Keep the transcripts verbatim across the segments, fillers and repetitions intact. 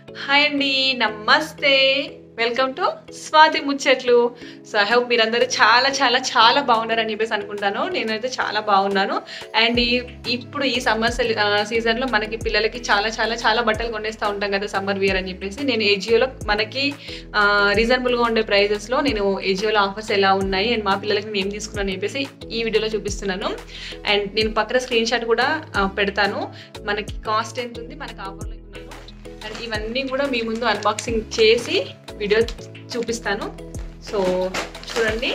Hi అండి, నమస్తే. Welcome to Swathi ముచ్చట్లు. సో ఐ హోప్ మీరందరూ చాలా చాలా చాలా బాగున్నారని చెప్పేసి అనుకుంటాను. నేనైతే చాలా బాగున్నాను. అండ్ ఈ ఇప్పుడు ఈ సమ్మర్ సీజన్లో మనకి పిల్లలకి చాలా చాలా చాలా బట్టలు కొనేస్తూ ఉంటాం కదా, సమ్మర్ వియర్ అని చెప్పేసి. నేను ఏజియోలో మనకి రీజనబుల్గా ఉండే ప్రైజెస్లో నేను ఏజియోలో ఆఫర్స్ ఎలా ఉన్నాయి అండ్ మా పిల్లలకి నేను ఏం తీసుకున్నాను చెప్పేసి ఈ వీడియోలో చూపిస్తున్నాను. అండ్ నేను పక్కన స్క్రీన్ షాట్ కూడా పెడతాను, మనకి కాస్ట్ ఎంత ఉంది, మనకి ఆఫర్లో ఉన్నాను. అండ్ ఇవన్నీ కూడా మీ ముందు అన్బాక్సింగ్ చేసి వీడియో చూపిస్తాను. సో చూడండి,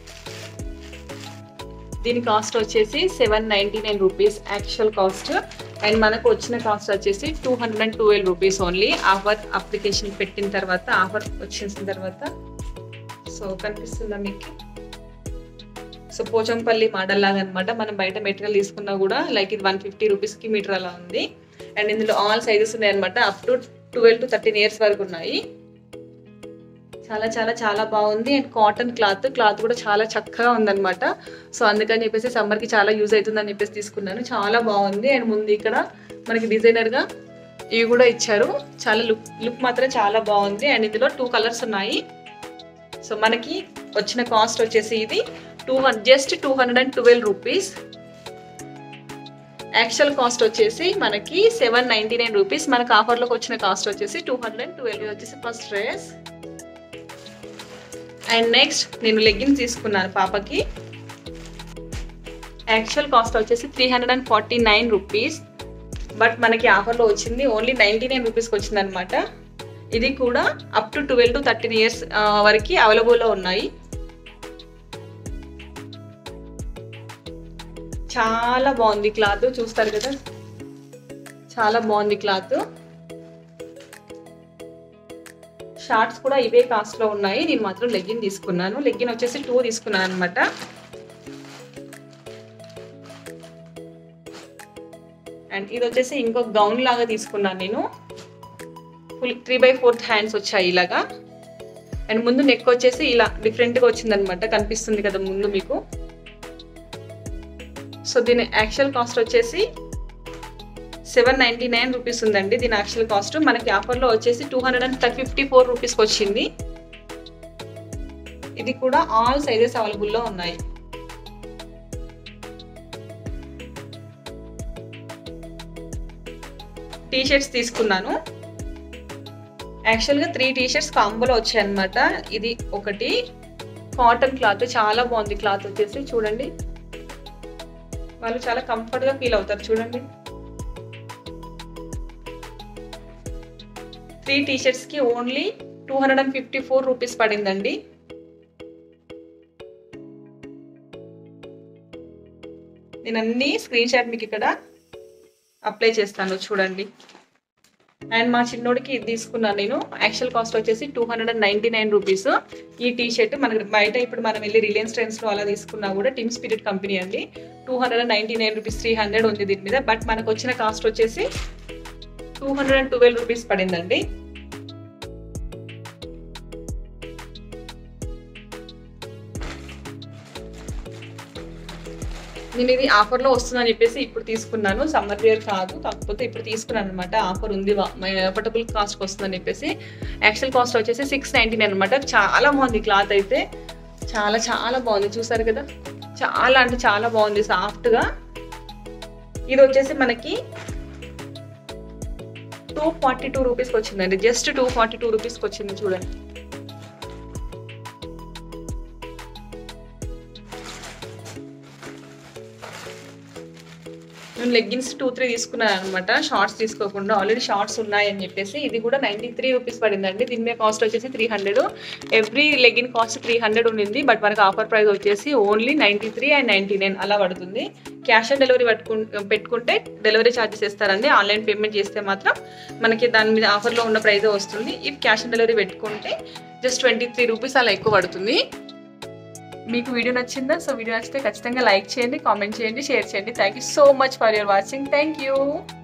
దీని కాస్ట్ వచ్చేసి seven ninety nine rupees actual cost. And మనకు వచ్చిన కాస్ట్ వచ్చేసి two hundred and twelve rupees only. Offer application పెట్టిన తర్వాత, ఆఫర్ వచ్చేసిన తర్వాత. సో కనిపిస్తుందా మీకు? సో పోచంపల్లి మోడల్ లాగా అనమాట. మనం బయట మెటీరియల్ తీసుకున్నా కూడా లైక్ ఇది వన్ ఫిఫ్టీ రూపీస్కి మీటర్ అలా ఉంది. అండ్ ఇందులో ఆల్ సైజెస్ ఉన్నాయి అనమాట. Up to twelve to thirteen years వరకు ఉన్నాయి. చాలా చాలా చాలా బాగుంది. అండ్ కాటన్ క్లాత్ క్లాత్ కూడా చాలా చక్కగా ఉందన్నమాట. సో అందుకని చెప్పేసి సమ్మర్కి చాలా యూజ్ అవుతుందని చెప్పేసి తీసుకున్నాను. చాలా బాగుంది. అండ్ ముందు ఇక్కడ మనకి డిజైనర్గా ఇవి కూడా ఇచ్చారు. చాలా లుక్ లుక్ మాత్రం చాలా బాగుంది. అండ్ ఇందులో టూ కలర్స్ ఉన్నాయి. సో మనకి వచ్చిన కాస్ట్ వచ్చేసి ఇది two hundred just two hundred and twelve rupees. Actual cost వచ్చేసి మనకి సెవెన్ నైంటీ నైన్ రూపీస్. మనకు ఆఫర్లోకి వచ్చిన కాస్ట్ వచ్చేసి టూ హండ్రెడ్ అండ్ ట్వెల్వ్ వచ్చేసి ఫస్ట్ డ్రెస్. అండ్ నెక్స్ట్ నేను లెగ్గిన్స్ తీసుకున్నాను పాపకి. యాక్చువల్ కాస్ట్ వచ్చేసి three hundred and forty nine rupees. But మనకి ఆఫర్లో వచ్చింది ఓన్లీ నైంటీ నైన్ రూపీస్కి వచ్చింది అనమాట. ఇది కూడా up to twelve to thirteen years వరకు అవైలబుల్లో ఉన్నాయి. చాలా బాగుంది క్లాత్, చూస్తారు కదా, చాలా బాగుంది క్లాత్. షార్ట్స్ కూడా ఇవే కాస్ట్లో ఉన్నాయి. నేను మాత్రం లెగ్గిన్ తీసుకున్నాను. లెగ్గిన్ వచ్చేసి టూ తీసుకున్నాను అనమాట. అండ్ ఇది వచ్చేసి ఇంకో గౌన్ లాగా తీసుకున్నాను నేను. Full three by fourth hands వచ్చాయి ఇలాగా. అండ్ ముందు నెక్ వచ్చేసి ఇలా డిఫరెంట్గా వచ్చిందనమాట. కనిపిస్తుంది కదా ముందు మీకు. సో దీని యాక్చువల్ కాస్ట్ వచ్చేసి సెవెన్ నైంటీ నైన్ రూపీస్ ఉందండి దీని యాక్చువల్ కాస్ట్. మనకి ఆఫర్లో వచ్చేసి two hundred and fifty four రూపీస్కి వచ్చింది. ఇది కూడా ఆల్ సైజెస్ అవైలబుల్లో ఉన్నాయి. టీ షర్ట్స్ తీసుకున్నాను. యాక్చువల్గా త్రీ టీ షర్ట్స్ కాంబోలో వచ్చాయి అనమాట. ఇది ఒకటి కాటన్ క్లాత్, చాలా బాగుంది క్లాత్ వచ్చేసి. చూడండి, వాళ్ళు చాలా కంఫర్ట్గా ఫీల్ అవుతారు. చూడండి, త్రీ టీ షర్ట్స్కి only two hundred and fifty four rupees పడిందండి. నేను అన్ని స్క్రీన్ షాట్ మీకు ఇక్కడ అప్లై చేస్తాను, చూడండి. అండ్ మా చిన్నోడికి ఇది తీసుకున్నాను నేను. యాక్చువల్ కాస్ట్ వచ్చేసి two hundred and ninety nine rupees. ఈ టీ షర్ట్ మనకి బయట ఇప్పుడు మనం వెళ్ళి రిలయన్స్ ట్రెండ్స్లో అలా తీసుకున్నా కూడా టీమ్ స్పిరిట్ కంపెనీ అండి. Two hundred and ninety nine rupees three hundred ఉంది దీని మీద. బట్ మనకు వచ్చిన కాస్ట్ వచ్చేసి two hundred and twelve rupees పడిందండి. నేను ఇది ఆఫర్లో వస్తుందని చెప్పేసి ఇప్పుడు తీసుకున్నాను. సమ్మర్ వేర్ కాదు, కాకపోతే ఇప్పుడు తీసుకున్నాను అనమాట. ఆఫర్ ఉంది, అఫోర్డబుల్ కాస్ట్కి వస్తుందని చెప్పేసి. యాక్చువల్ కాస్ట్ వచ్చేసి సిక్స్ నైంటీ నైన్ అనమాట. చాలా బాగుంది క్లాత్ అయితే, చాలా చాలా బాగుంది. చూసారు కదా, చాలా అంటే చాలా బాగుంది, సాఫ్ట్గా. ఇది వచ్చేసి మనకి టూ ఫార్టీ టూ రూపీస్కి వచ్చిందండి. జస్ట్ టూ ఫార్టీ టూ రూపీస్కి వచ్చింది. చూడండి, నేను లెగ్గిన్స్ టూ త్రీ తీసుకున్నాను అనమాట, షార్ట్స్ తీసుకోకుండా. ఆల్రెడీ షార్ట్స్ ఉన్నాయని చెప్పేసి. ఇది కూడా నైంటీ త్రీ రూపీస్ పడిందండి. దీని మీద కాస్ట్ వచ్చేసి three hundred. Every legging cost three hundred ఉండింది. బట్ మనకు ఆఫర్ ప్రైస్ వచ్చేసి only ninety three and ninety nine అలా పడుతుంది. క్యాష్ ఆన్ డెలివరీ పట్టుకు పెట్టుకుంటే డెలివరీ ఛార్జెస్ ఇస్తారండి. ఆన్లైన్ పేమెంట్ చేస్తే మాత్రం మనకి దాని మీద ఆఫర్లో ఉన్న ప్రైజే వస్తుంది. ఇఫ్ క్యాష్ ఆన్ డెలివరీ పెట్టుకుంటే జస్ట్ ట్వంటీ త్రీ రూపీస్ అలా ఎక్కువ పడుతుంది. మీకు వీడియో నచ్చిందా? సో వీడియో నచ్చితే ఖచ్చితంగా లైక్ చేయండి, కామెంట్ చేయండి, షేర్ చేయండి. Thank you so much for your watching. Thank you.